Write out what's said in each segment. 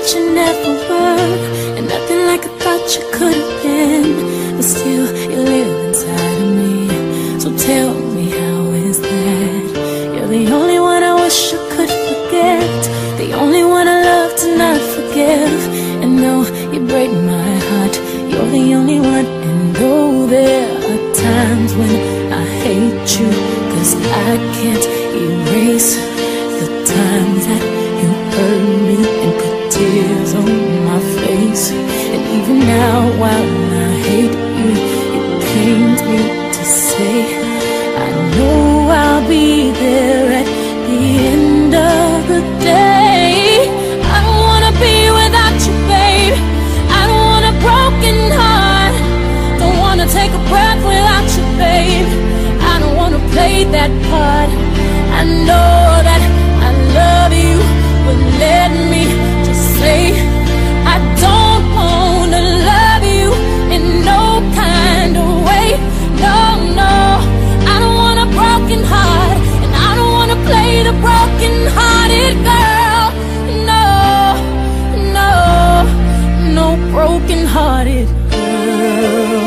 you never were, and nothing like I thought you could have been. But still, you live inside of me. So tell me, how is that? You're the only one I wish I could forget, the only one I love to not forgive. And though you break my heart, you're the only one. And though there are times when I hate you, 'cause I can't erase the times that you hurt me and put tears on my face. And even now, while I hate you, it pains me to say I know I'll be there at the end of the day. I don't wanna be without you, babe. I don't want a broken heart. Don't wanna take a breath without you, babe. I don't wanna play that part. I know that I love you, but let me just say I don't wanna love you in no kind of way. No, no, I don't want a broken heart, and I don't wanna play the broken-hearted girl. No, no, no broken-hearted girl.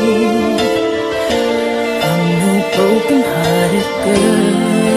I'm no broken-hearted girl.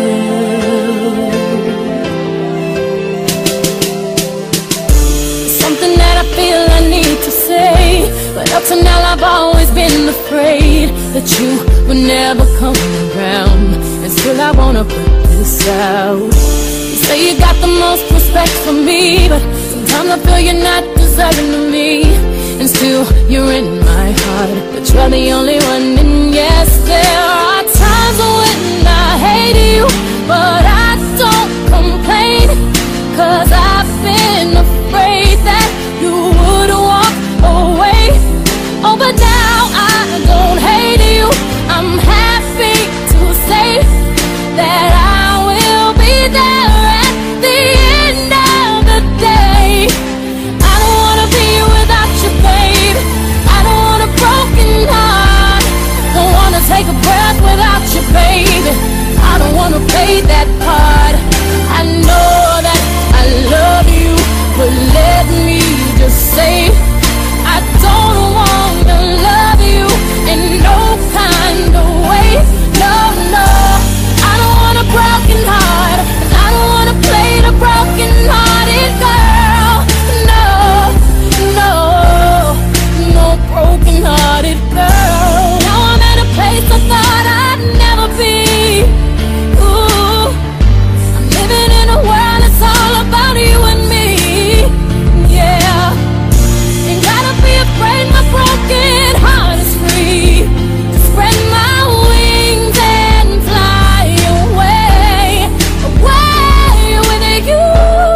Something that I feel I need to say, but up to now I've always been afraid that you would never come around. And still I wanna put this out. You say you got the most respect for me, but sometimes I feel you're not deserving of me. And still you're in my heart, but you're the only one. And yes, there are times when I hate you, but I don't complain, 'cause I've been afraid that you would walk away. Oh, but now I don't hate you. I'm happy to say that I will be there at the end of the day. I don't wanna be without you, babe. I don't want a broken heart. Don't wanna take a breath without you, baby. I don't wanna play that part. I know that I love you, but let me just say I don't wanna love you in no kind of way. No, no, I don't want a broken heart, and I don't wanna play the broken-hearted girl. No, no, no broken-hearted girl. Now I'm at a place I thought I'd never be. Ooh, I'm living in a world that's all about you and me. Yeah, ain't gotta be afraid my broken heart is free to spread my wings and fly away, away with you.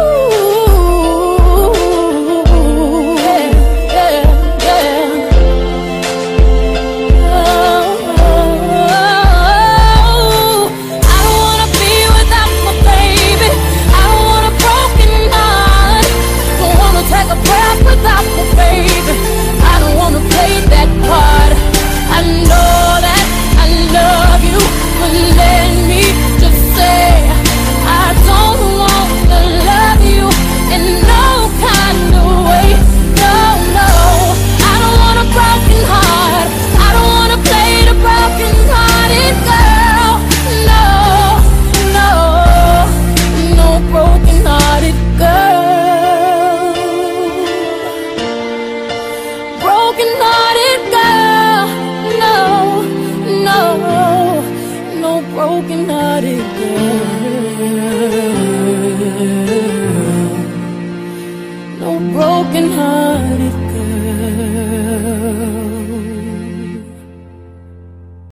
Yeah, yeah, yeah. Oh, I don't wanna be without my baby. I don't want a broken heart. Don't wanna take a breath without my baby. I don't wanna play that part. I know that I love you, but let me just say I don't wanna love you in no kind of way. No, no, I don't want a broken heart. I don't wanna play the broken-hearted girl. No, no, no broken-hearted girl. Broken-hearted girl. No, no, no broken-hearted girl.